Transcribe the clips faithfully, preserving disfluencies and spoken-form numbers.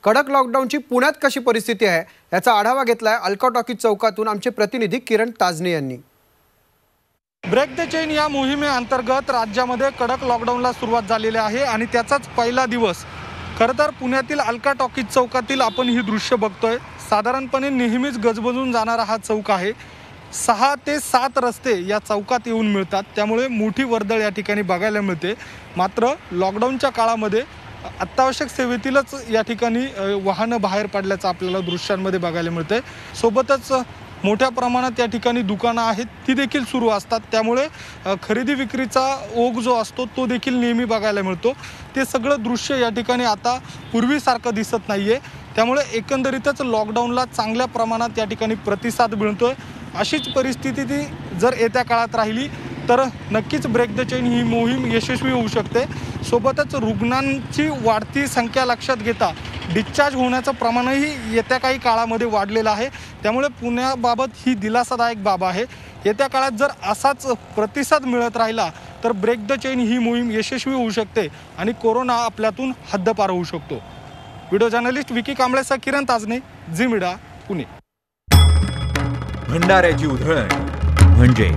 कडक लॉकडाऊनची पुण्यात कशी परिस्थिती आहे याचा आढावा घेतलाय अल्का टॉकीज चौकातून आमचे प्रतिनिधी किरण ताजने यांनी। ब्रेक द चेन या मोहिमेअंतर्गत राज्यामध्ये कडक लॉकडाऊनला सुरुवात झालेली आहे आणि त्याचाच पहिला दिवस खरं तर पुण्यातील अल्का टॉकीज चौकातील आपण ही दृश्य बघतोय। साधारणपणे नेहमीच गजबजून जाणारा हा चौक आहे। सहा ते सात रस्ते या चौकात येऊन मिळतात, त्यामुळे मोठी वर्दळ या ठिकाणी बघायला मिळते। मात्र लॉकडाऊनच्या काळामध्ये अत्यावश्यक सेवेतीलच या ठिकाणी वाहनं बाहेर पडल्याचं आपल्याला दृश्यांमध्ये बघायला मिळते। सोबतच मोठ्या प्रमाणात या ठिकाणी दुकानं आहेत ती देखील सुरू असतात, त्यामुळे खरेदी विक्रीचा ओघ जो असतो तो देखील नेहमी बघायला मिळतो। ते सगळं दृश्य या ठिकाणी आता पूर्वीसारखं दिसत नाहीये, त्यामुळे एकंदरीतच लॉकडाऊनला चांगल्या प्रमाणात या ठिकाणी प्रतिसाद मिळतोय। अशीच परिस्थिती ती जर येत्या काळात राहिली तर नक्कीच ब्रेक द चेन ही मोहीम यशस्वी होऊ शकते। सोबतच रुग्णांची वाढती संख्या लक्षात घेता डिस्चार्ज होण्याचं प्रमाणही येत्या काही काळामध्ये वाढलेलं आहे, त्यामुळे पुण्याबाबत ही दिलासादायक बाब आहे। येत्या काळात जर असाच प्रतिसाद मिळत राहिला तर ब्रेक द चेन ही मोहीम यशस्वी होऊ शकते आणि कोरोना आपल्यातून हद्दपार होऊ शकतो। व्हिडिओ जर्नलिस्ट विकी कांबळेसह किरण ताजने, झी मीडिया, पुणे। भंडाऱ्याची उधळण म्हणजे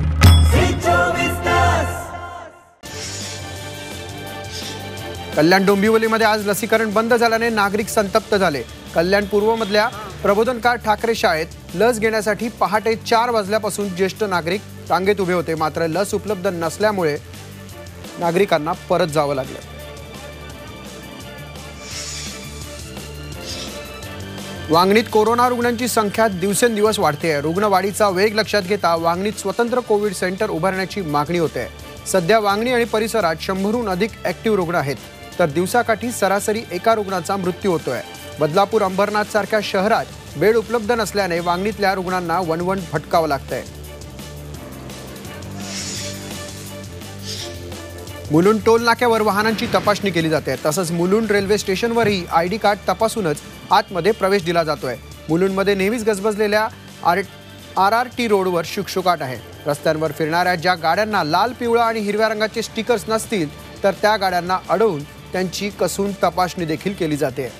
कल्याण डोंबिवलीमध्ये आज लसीकरण बंद झाल्याने नागरिक संतप्त झाले। कल्याण पूर्वमधल्या प्रबोधनकार ठाकरे शाळेत लस घेण्यासाठी पहाटे चार वाजल्यापासून ज्येष्ठ नागरिक रांगेत उभे होते, मात्र लस उपलब्ध नसल्यामुळे नागरिकांना परत जावं लागलं। वांगणीत कोरोना रुग्णांची संख्या दिवसेंदिवस वाढते आहे। रुग्णवाढीचा वेग लक्षात घेता वांगणीत स्वतंत्र कोविड सेंटर उभारण्याची मागणी होते। सध्या वांगणी आणि परिसरात शंभरहून अधिक ऍक्टिव्ह रुग्ण आहेत, तर दिवसाकाठी सरासरी एका रुग्णाचा मृत्यू होतोय। बदलापूर, अंबरनाथ सारख्या शहरात बेड उपलब्ध नसल्याने वांगणीतल्या रुग्णांना वणवण भटकावं लागतंय। मुलुंड टोल नाक्यावर वाहनांची तपासणी केली जाते, तसंच मुलुंड रेल्वे स्टेशनवरही आयडी कार्ड तपासूनच आतमध्ये प्रवेश दिला जातोय। मुलुंडमध्ये नेहमीच गजबजलेल्या आर आर आर टी रोडवर शुकशुकाट आहे। रस्त्यांवर फिरणाऱ्या ज्या गाड्यांना लाल, पिवळा आणि हिरव्या रंगाचे स्टिकर्स नसतील तर त्या गाड्यांना अडवून त्यांची कसून तपासणी देखील केली जाते।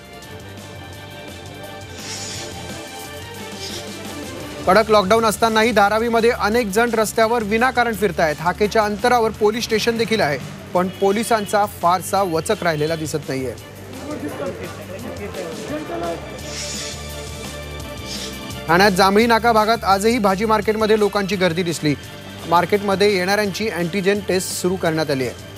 कडक लॉकडाऊन असतानाही धारावीमध्ये अनेक जण रस्त्यावर विनाकारण फिरतायत। हाकेच्या अंतरावर पोलीस स्टेशन देखील आहे, पण पोलिसांचा फारसा वचक राहिलेला दिसत नाहीये। ठाण्यात जांभळी नाका भागात आजही भाजी मार्केटमध्ये लोकांची गर्दी दिसली। मार्केटमध्ये येणाऱ्यांची अँटीजेन टेस्ट सुरू करण्यात आली आहे।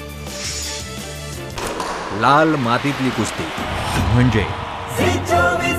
लाल मातीतली कुस्ती म्हणजे